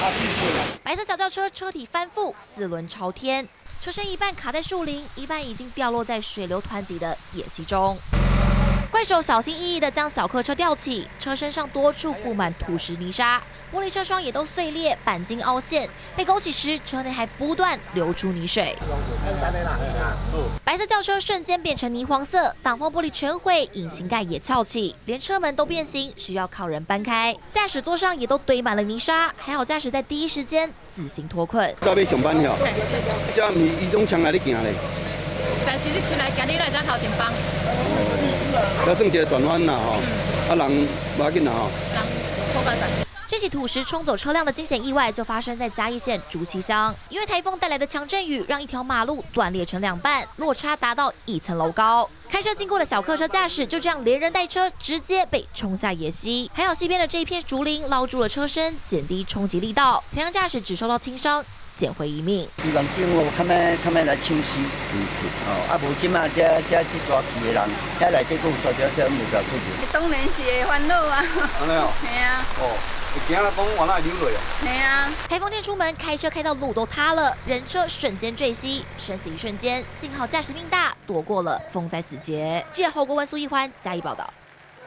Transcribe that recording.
白色小轿车车体翻覆，4轮朝天，车身一半卡在树林，一半已经掉落在水流湍急的野溪中。 怪手小心翼翼地将小客车吊起，车身上多处布满土石泥沙，玻璃车窗也都碎裂，钣金凹陷。被勾起时，车内还不断流出泥水。白色轿车瞬间变成泥黄色，挡风玻璃全毁，引擎盖也翘起，连车门都变形，需要靠人搬开。驾驶座上也都堆满了泥沙，还好驾驶在第一时间自行脱困。 到要上班了，这毋是伊种枪来咧行咧。 但是你出来，今日来才头前帮。 要算一个转弯啦吼，人无要紧啦吼。 人破办法。 这起土石冲走车辆的惊险意外就发生在嘉义县竹崎乡，因为台风带来的强阵雨，让一条马路断裂成2半，落差达到1层楼高。开车经过的小客车驾驶就这样连人带车直接被冲下野溪，还好溪边的这一片竹林捞住了车身，减低冲击力道，才让驾驶只受到轻伤。 捡回一命。 希望政府较慢来抢修，啊无即马这大批的人，遐内底佫有大条车唔够出去。 当然是会烦恼啊。 安尼哦。 系啊。 哦，会惊讲往哪流落啊？ 系啊。 台风天出门，开车开到路都塌了，人车瞬间坠溪，生死一瞬间，幸好驾驶命大，躲过了风灾死劫。记者侯国文、苏一欢加以报道。